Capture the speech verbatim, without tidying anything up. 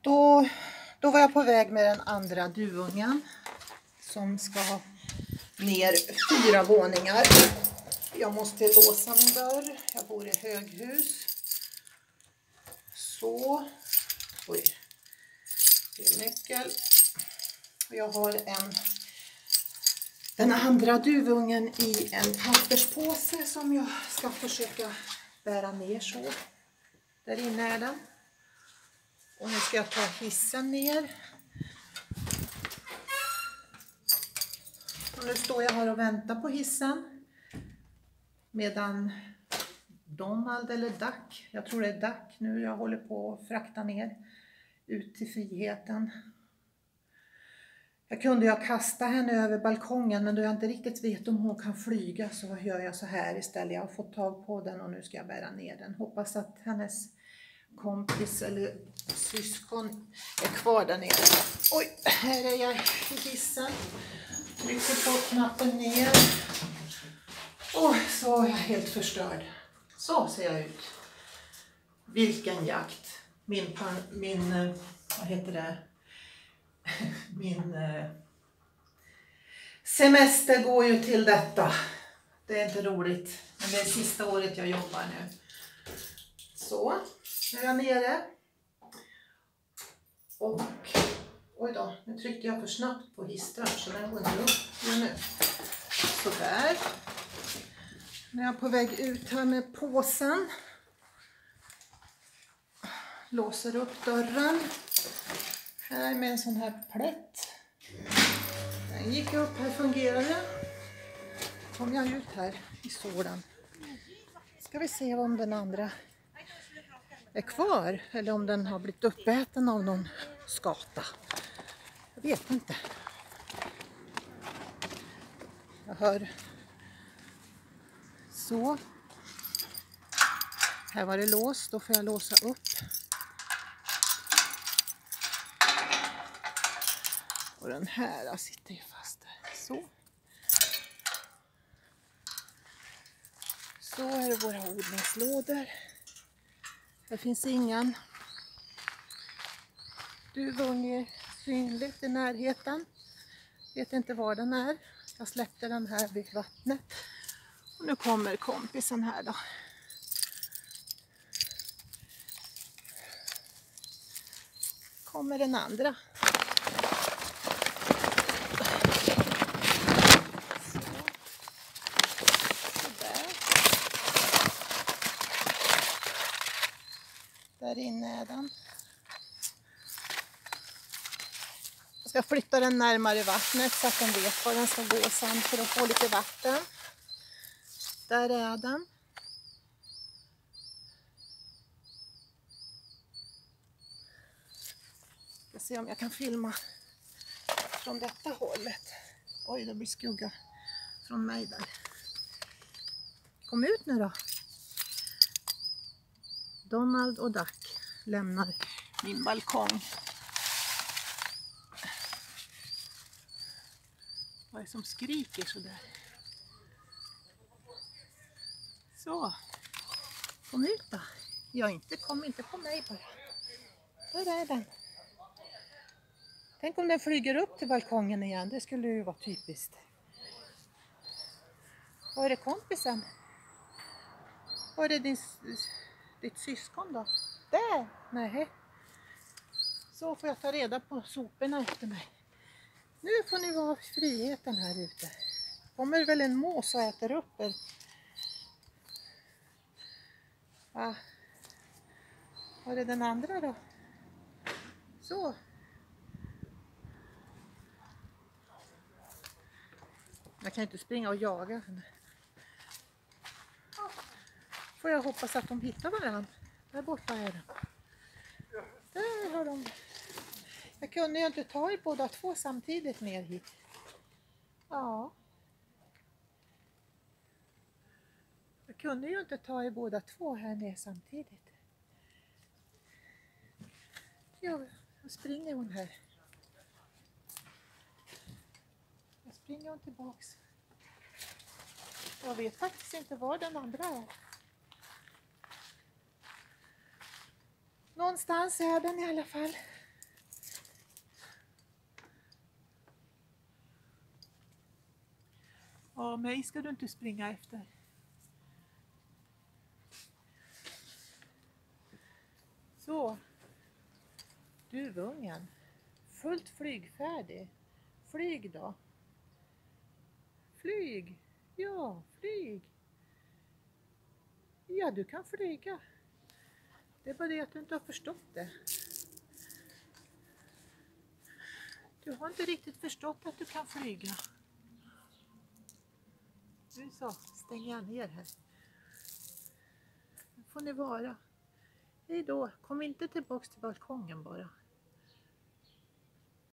Då, då var jag på väg med den andra duvungen som ska ner fyra våningar. Jag måste låsa min dörr. Jag bor i höghus. Så. Oj. Det är nyckel. Jag har en, den andra duvungen i en papperspåse som jag ska försöka bära ner så. Där inne är den. Och nu ska jag ta hissen ner. Och nu står jag här och väntar på hissen. Medan Donald eller Duck, jag tror det är Duck nu, jag håller på att frakta ner ut till friheten. Jag kunde ju kasta henne över balkongen, men då jag inte riktigt vet om hon kan flyga så gör jag så här istället. Jag har fått tag på den och nu ska jag bära ner den. Hoppas att hennes kompis eller syskon är kvar där nere. Oj, här är jag i hissen. Trycker på knappen ner. Och så är jag helt förstörd. Så ser jag ut. Vilken jakt. Min, min vad heter det? Min semester går ju till detta. Det är inte roligt. Men det är sista året jag jobbar nu. Så, nu är jag nere. Och, oj då, nu tryckte jag för snabbt på hissdörren så den går inte upp. Nu. Sådär. Nu är jag på väg ut här med påsen. Låser upp dörren. Här med en sån här plätt. Den gick upp, här fungerade. Kom jag ut här i solen. Ska vi se om den andra är kvar. Eller om den har blivit uppäten av någon skata. Jag vet inte. Jag hör. Så. Här var det låst. Då får jag låsa upp. Och den här sitter ju fast där. Så. Så är det våra odlingslådor. Här finns ingen duvunge synligt i närheten. Vet inte var den är. Jag släppte den här vid vattnet. Och nu kommer kompisen här då. Kommer den andra. Där inne är den. Jag ska flytta den närmare vattnet så att den vet var den ska gå sen för att få lite vatten. Där är den. Jag ska se om jag kan filma från detta hållet. Oj, det blir skugga från mig där. Kom ut nu då. Donald och Duck lämnar min balkong. Vad är det som skriker så där? Så. Kom ut då. Jag inte, kom inte på mig bara. Där är den. Tänk om den flyger upp till balkongen igen. Det skulle ju vara typiskt. Var är det kompisen? Var är det din... ditt syskon då? Där! Nej. Så får jag ta reda på soporna efter mig. Nu får ni vara i friheten här ute. Kommer väl en mås och äter upp er. Va? Var är den andra då? Så. Jag kan inte springa och jaga henne. Får jag hoppas att de hittar varandra. Där borta är de. Där har de. Jag kunde ju inte ta i båda två samtidigt ner hit. Ja. Jag kunde ju inte ta i båda två här ner samtidigt. Ja, då springer hon här. Jag springer hon tillbaks. Jag vet faktiskt inte var den andra är. Någonstans är den i alla fall. Ja, mig ska du inte springa efter. Så. Duvungen. Fullt flygfärdig. Flyg då. Flyg. Ja, flyg. Ja, du kan flyga. Det är bara det att du inte har förstått det. Du har inte riktigt förstått att du kan flyga. Nu så, stänger jag ner här. Nu får ni vara. Hej då, kom inte tillbaks till balkongen bara.